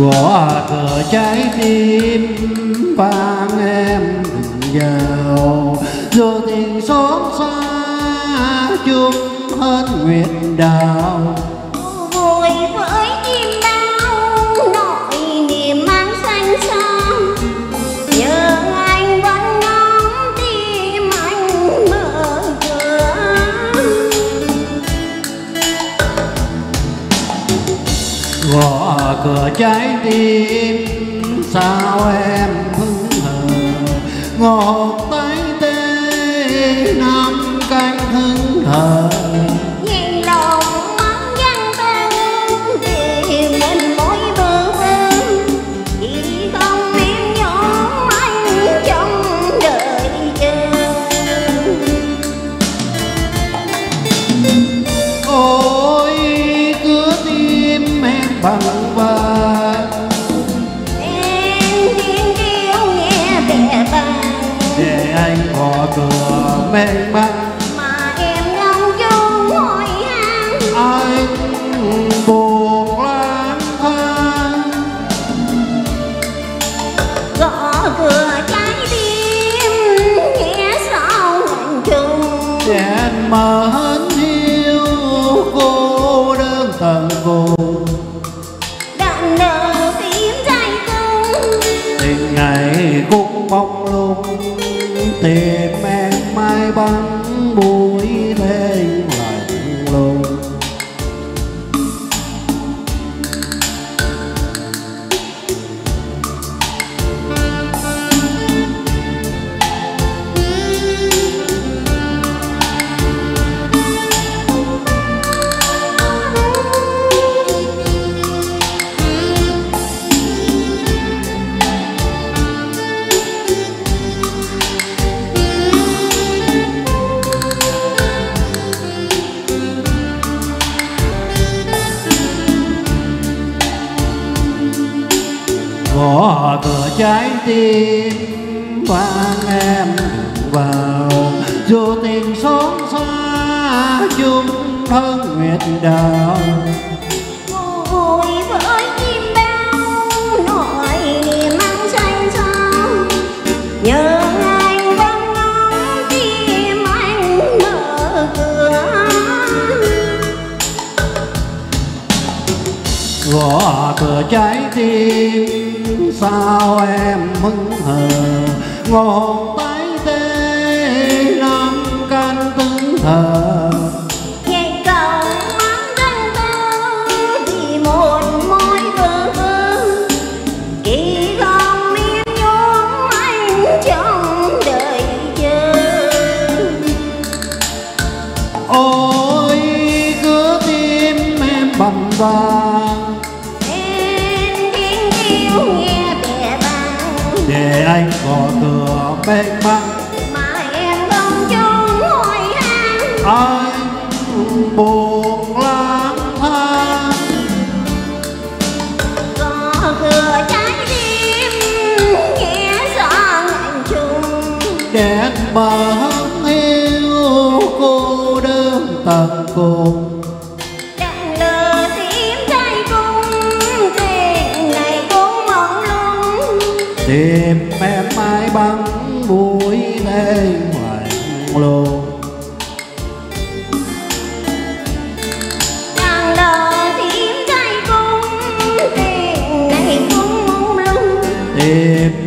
gõ cửa trái tim vang em đừng vào, dù tình xót xa chung hết nguyện đạo. Vui với chim bao nỗi niềm mang xanh son, nhớ anh vẫn ngóng tim anh mở cửa. Gõ cửa trái tim sao em hững hờ, ngọt tay tê nắm cánh hững hờ. Nhìn lòng mong dân tân vì mình mỗi bơ vơ, chỉ không biết nhóm anh trong đời chờ. Ôi cửa tim em bằng vàng, Em tiếng kêu nghe bẻ bàng, để anh gõ cửa mênh mang. mà em ngóng trông hỏi han. Anh buồn lang thang, Gõ cửa trái tim nghe sao lạnh trùng. đèn mờ hân hiu cô đơn tận cùng. Đạn nở tím dây cung, Tình ngày cũng mong lung, tìm em mai bắn bụi lên lạnh lùng. Gõ cửa trái tim vang em đừng vào, dù tình xót xa chung thân nguyện đạo. vui với chim bao nỗi niềm mang xanh son, nhớ anh vẫn ngóng tim anh mở cửa. Gõ cửa trái tim sao em hững hờ, ngọt tay tê nắm can cứng thờ. Nhạy cầu mắng dân tơ vì một môi bơ vơ, kỳ không biết nhóm anh trong đời chờ. Ôi cửa tim em bằng vàng, Em tiếng kêu nghe bẻ bàng, để anh gõ cửa mênh mang. mà em không chung hỏi han. Anh buồn lang thang, Gõ cửa trái tim nghe rõ lạnh trùng. đèn bờ hân hiu cô đơn tận cùng. Đạn lờ tím dây cung, tình này cũng mong lung. Tìm em mai bắn bụi lên lạnh lùng. Đạn lờ tím dây cung, tình này cũng mong lung. Tìm